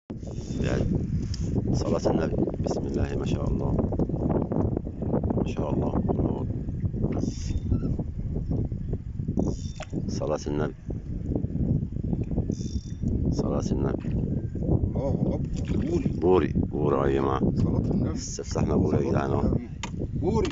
يعني صلاة النبي. بسم الله ما شاء الله، ما شاء الله. صلاة النبي، صلاة النبي. الله اكبر. بوري بوري بوري يا جماعة، صلاة النبي. استفتحنا بوري يا جدعان اهو. بوري.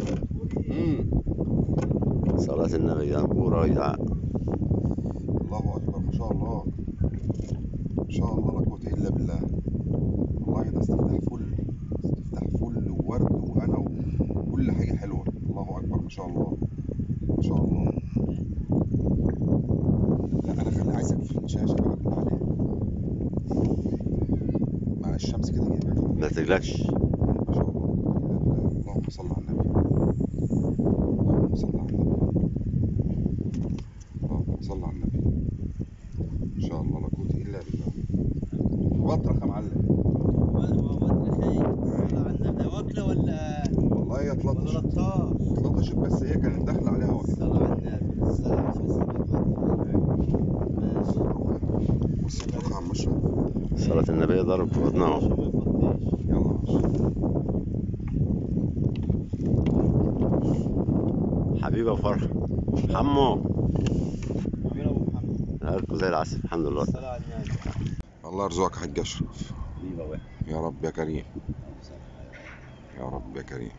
صلاة النبي يا جدعان، بوري يا جدعان. الله اكبر ما شاء الله، ما شاء الله لا قوة الا بالله. والله ده استفتاح فل، استفتاح فل وورد وهنا وكل حاجة حلوة. الله اكبر ما شاء الله، ما شاء الله. لا انا خلي عايزك في الشاشة بقى بالله عليك، مع الشمس كده جايبها. ما تقلقش. ما شاء الله لا قوة الا بالله. اللهم صل على النبي، اللهم صل على النبي، اللهم صل على النبي. ما شاء الله لا قوة الا بالله. بطرخ يا معلم. واكله ولا والله هي اتلطشت 13 اتلطشت، بس هي كانت داخله عليها واحده. صلاه على النبي. بص اتركها على المشرب. صلاة النبي ضرب في بطنها. يلا حبيبة وفرحة. حمو حبيبي ابو محمد نهاركم زي العسل. الحمد لله. صلاه على النبي. الله يرزقك يا حاج اشرف. حبيبة واحد. يا رب يا كريم، يا رب يا كريم.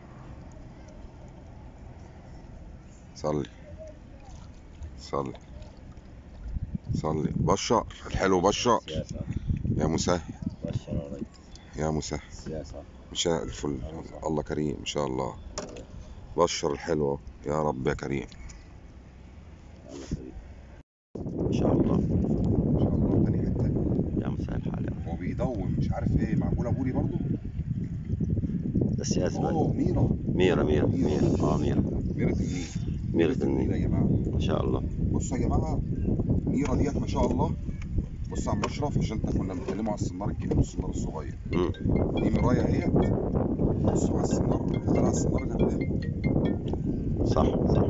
صلي صلي صلي. بشر الحلو بشر. سياسة. يا مسهل بشر يا ريس. يا مسهل. سياسة. مشاء الفل. الله كريم ان شاء الله. بشر الحلو يا رب يا كريم. الله كريم. ما شاء الله. ما شاء الله. تاني حته يا مسهل الحال يا رب. هو بيدوم مش عارف ايه، معقوله بوري برضو. ده السياسة بقى. اوه ميرا. ميرا ميرا ميرا. ميرا ميرا النيل. ميرا النيل يا النيل. جماعه. ما شاء الله. بصوا يا جماعه، ميرا ديت ما شاء الله. بص يا عم اشرف، عشان انت كنا بنتكلموا على السنار الكبير والسنار الصغير. دي مرايه اهي. بصوا على السنار، طلع السنار ده قد ايه. صح صح.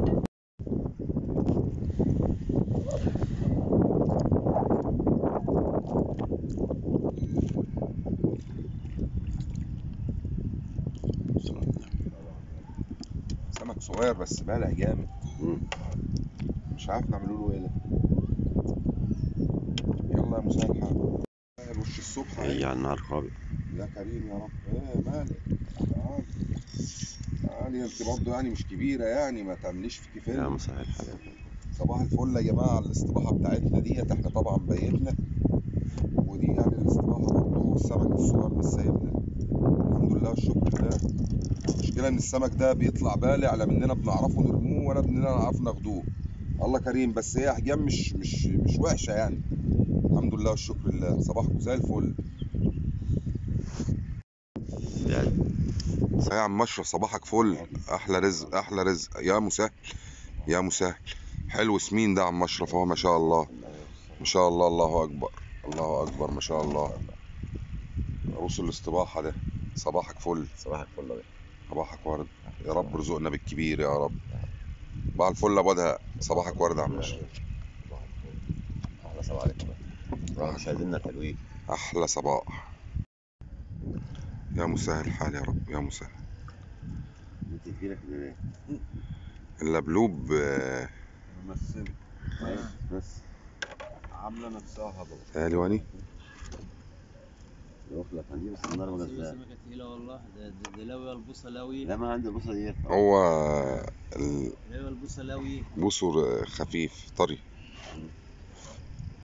سمك صغير بس بالع جامد. مش عارف نعملوا له ايه ده. يلا يا مسهل حال. وش الصبح اهي. هي على النهار قابل. يا كريم يا رب. ايه مالك؟ تعالي تعالي، انت برضه يعني مش كبيره يعني، ما تعمليش فيكي يا فيلم. مسهل الحال. صباح الفل يا جماعه على الاستباحه بتاعتنا ديت. احنا طبعا بيتنا، ودي يعني الاستباحه برضه. السمك الصغير مش سايبنا، الحمد لله والشكر لله. المشكله ان السمك ده بيطلع بالع، لا مننا بنعرفه نرموه ولا مننا نعرف ناخدوه. الله كريم. بس هي احجام مش وحشه يعني، الحمد لله والشكر لله. صباحكم زي الفل. يا عم اشرف صباحك فل. احلى رزق احلى رزق يا مسهل، يا مسهل. حلو سمين ده يا عم اشرف اهو. ما شاء الله ما شاء الله. الله اكبر الله اكبر ما شاء الله. عروس الاستباحه ده. صباحك فل. صباحك فل يا باشا. صباحك ورد. يا رب ارزقنا بالكبير يا رب. صباح الفل يا ابو ادهم. صباحك ورد يا عم اشرف. اهلا السلام عليكم. مشاهدينا الحلوين. احلى صباح. يا مسهل الحال يا رب، يا مسهل. انت فينك ايه؟ اللبلوب ممثله بس عامله نفسها هضبه. الواني. يوفلك عندي بس النار ما جاتش. سمكه تقيله والله. ده لوي البوصلاوي. لا ما عندي البوصه ديت. هو لوي البوصلاوي. البوصر خفيف طري.